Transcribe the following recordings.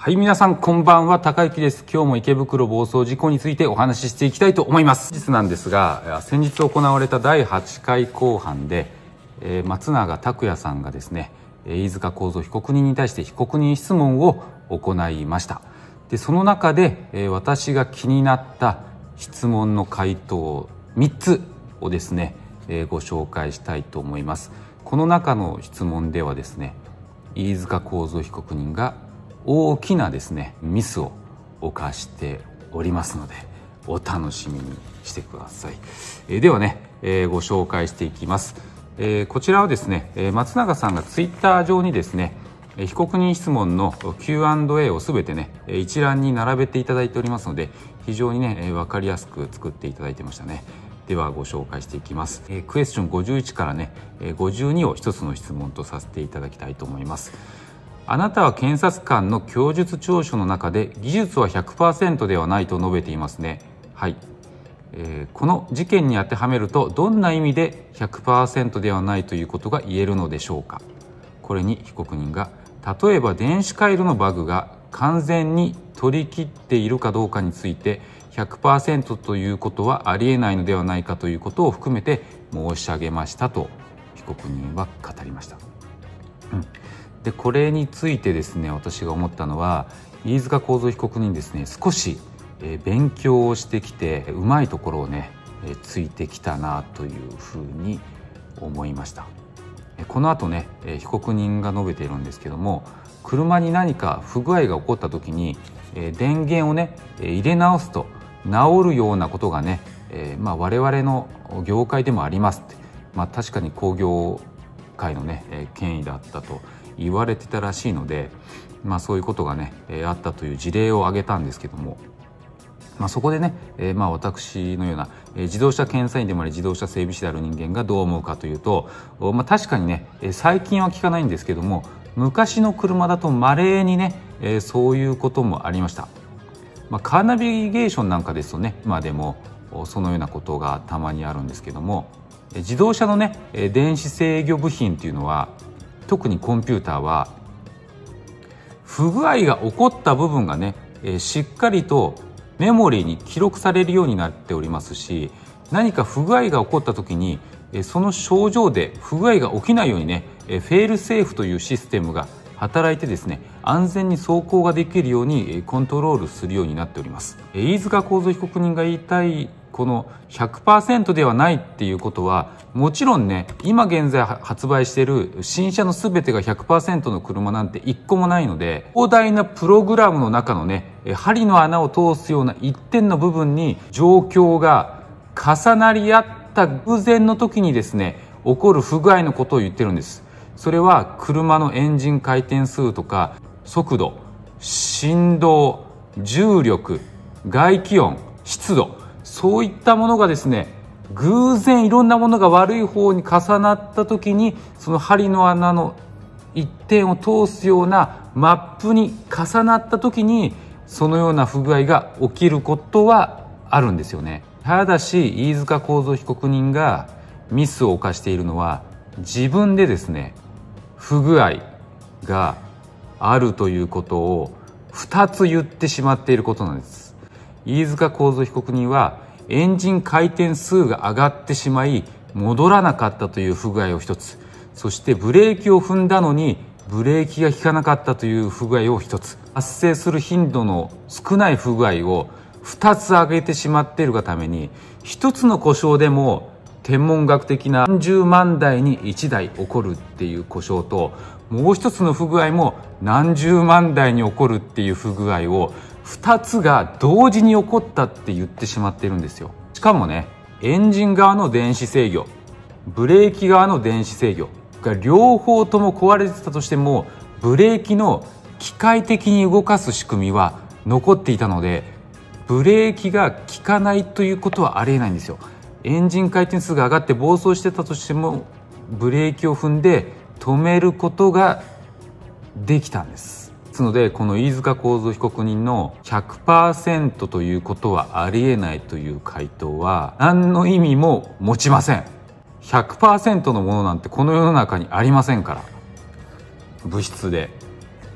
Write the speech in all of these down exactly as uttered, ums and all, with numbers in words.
はい、皆さんこんばんは、高幸です。今日も池袋暴走事故についてお話ししていきたいと思います。本日なんですが、先日行われただいはちかい公判で、えー、松永拓也さんがですね、飯塚幸三被告人に対して被告人質問を行いました。でその中で、えー、私が気になった質問の回答みっつをですね、えー、ご紹介したいと思います。この中の質問ではですね、飯塚幸三被告人が大きなですねミスを犯しておりますので、お楽しみにしてください。えー、ではね、えー、ご紹介していきます。えー、こちらはですね、松永さんがツイッター上にですね、被告人質問の キューアンドエー をすべてね一覧に並べていただいておりますので、非常にね分かりやすく作っていただいてましたね。ではご紹介していきます。えー、クエスチョンごじゅういちからねごじゅうにを一つの質問とさせていただきたいと思います。あなたは検察官の供述調書の中で技術は ひゃくパーセント ではないと述べていますね。はい、えー、この事件に当てはめるとどんな意味で ひゃくパーセント ではないということが言えるのでしょうか。これに被告人が、例えば電子回路のバグが完全に取り切っているかどうかについて ひゃくパーセント ということはありえないのではないかということを含めて申し上げましたと被告人は語りました。うん、でこれについてですね、私が思ったのは、飯塚幸三被告人ですね、少し勉強をしてきてうまいところをねついてきたなというふうに思いました。この後ね被告人が述べているんですけども、車に何か不具合が起こった時に電源をね入れ直すと治るようなことがね、えーまあ、我々の業界でもありますって、まあ、確かに工業界のね権威だったと言われてたらしいので、まあ、そういうことがねあったという事例を挙げたんですけども、まあ、そこでね、えー、まあ私のような、えー、自動車検査員でもあり自動車整備士である人間がどう思うかというと、まあ、確かにね最近は聞かないんですけども、昔の車だと稀にね、えー、そういうこともありました。まあ、カーナビゲーションなんかですとね、今でもそのようなことがたまにあるんですけども、自動車のね電子制御部品っていうのは、特にコンピューターは不具合が起こった部分がねしっかりとメモリーに記録されるようになっておりますし、何か不具合が起こった時にその症状で不具合が起きないようにねフェールセーフというシステムが働いてですね、安全に走行ができるようにコントロールするようになっております。飯塚幸三被告人が言いたいこの ひゃくパーセント ではないっていうことは、もちろんね今現在発売している新車の全てが ひゃくパーセント の車なんて一個もないので、広大なプログラムの中のね針の穴を通すような一点の部分に状況が重なり合った偶然の時にですね起こる不具合のことを言ってるんです。それは車のエンジン回転数とか速度、振動、重力、外気温、湿度、そういったものがですね偶然いろんなものが悪い方に重なった時に、その針の穴の一点を通すようなマップに重なった時にそのような不具合が起きることはあるんですよね。ただし飯塚幸三被告人がミスを犯しているのは、自分でですね不具合があるということをふたつ言ってしまっていることなんです。飯塚幸三被告人はエンジン回転数が上がってしまい戻らなかったという不具合をひとつ、そしてブレーキを踏んだのにブレーキが効かなかったという不具合をひとつ、発生する頻度の少ない不具合をふたつ挙げてしまっているがために、ひとつの故障でも天文学的な何十万台にいちだい起こるっていう故障と、もう一つの不具合も何十万台に起こるっていう不具合をふたつが同時に起こったって言ってしまってるんですよ。しかもね、エンジン側の電子制御、ブレーキ側の電子制御が両方とも壊れてたとしても、ブレーキの機械的に動かす仕組みは残っていたので、ブレーキが効かないということはありえないんですよ。エンジン回転数が上がって暴走してたとしても、ブレーキを踏んで止めることができたんです。ですので、この飯塚幸三被告人の ひゃくパーセント ということはありえないという回答は何の意味も持ちません。ひゃくパーセント のものなんてこの世の中にありませんから。物質で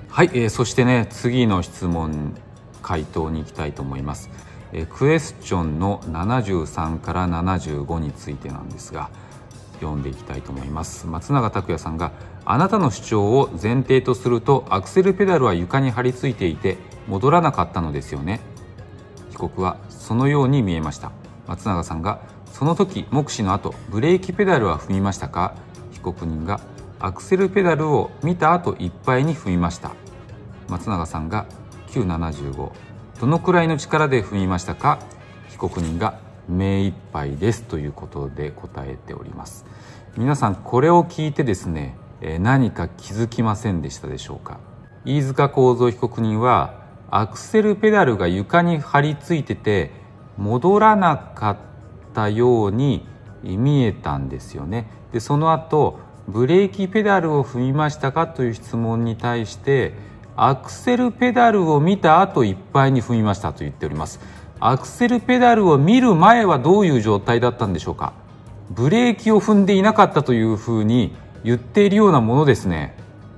はい、えー、そしてね次の質問回答に行きたいと思います。えー、クエスチョンのななじゅうさんからななじゅうごについてなんですが読んでいきたいと思います。松永拓也さんがあなたの主張を前提とするとアクセルペダルは床に張り付いていて戻らなかったのですよね。被告はそのように見えました。松永さんがその時目視の後ブレーキペダルは踏みましたか。被告人がアクセルペダルを見た後いっぱいに踏みました。松永さんがきゅうななじゅうごどのくらいの力で踏みましたか。被告人が目いっぱいですということで答えております。皆さんこれを聞いてですね何か気づきませんでしたでしょうか。飯塚幸三被告人はアクセルペダルが床に張り付いてて戻らなかったように見えたんですよね。でその後ブレーキペダルを踏みましたかという質問に対してアクセルペダルを見た後いっぱいに踏みましたと言っております。アクセルペダルを見る前はどういう状態だったんでしょうか。ブレーキを踏んでいなかったというふうに言っているようなものですね。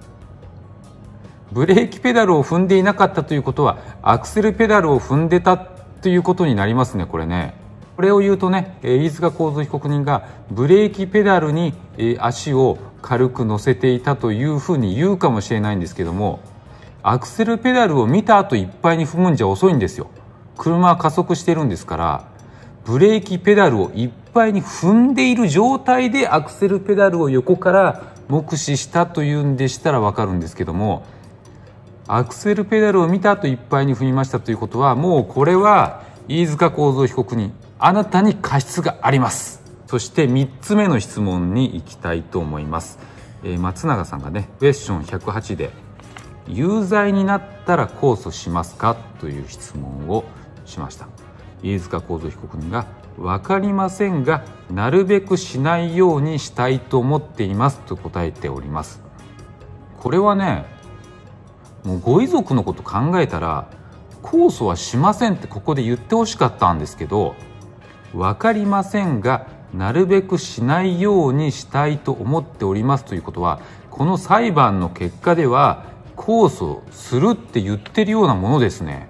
ブレーキペダルを踏んでいなかったということはアクセルペダルを踏んでたということになりますね。これねこれを言うとね飯塚幸三被告人がブレーキペダルに足を軽く乗せていたというふうに言うかもしれないんですけども、アクセルペダルを見た後いっぱいに踏むんじゃ遅いんですよ。車は加速してるんですからブレーキペダルをいっぱいに踏んでいる状態でアクセルペダルを横から目視したというんでしたら分かるんですけども、アクセルペダルを見た後いっぱいに踏みましたということはもうこれは飯塚幸三被告人あなたに過失があります。そしてみっつめの質問に行きたいと思います。えー、松永さんがねクエスチョンひゃくはちで有罪になったら控訴しますかという質問をしました。飯塚幸三被告人が分かりませんがなるべくしないようにしたいと思っていますと答えております。これはねもうご遺族のこと考えたら控訴はしませんってここで言ってほしかったんですけど、分かりませんがなるべくしないようにしたいと思っておりますということはこの裁判の結果では控訴するって言ってるようなものですね。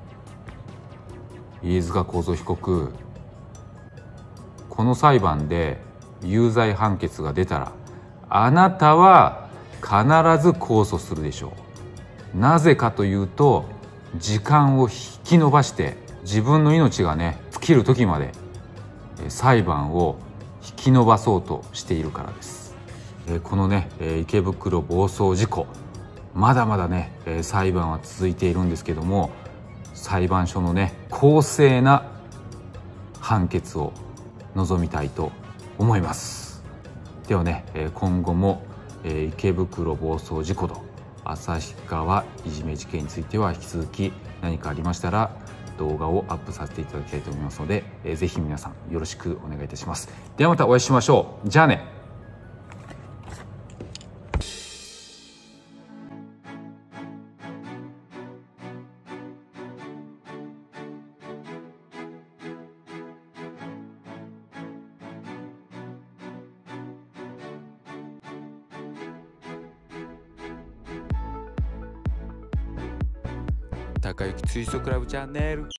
飯塚幸三被告この裁判で有罪判決が出たらあなたは必ず控訴するでしょう。なぜかというと時間を引き延ばして自分の命がね尽きる時まで裁判を引き延ばそうとしているからです。このね池袋暴走事故まだまだね裁判は続いているんですけども裁判所のね公正な判決を望みたいと思います。ではね今後も池袋暴走事故と旭川いじめ事件については引き続き何かありましたら動画をアップさせていただきたいと思いますので、えー、ぜひ皆さんよろしくお願いいたします。ではまたお会いしましょう。じゃあね。 高雪ツイストクラブチャンネル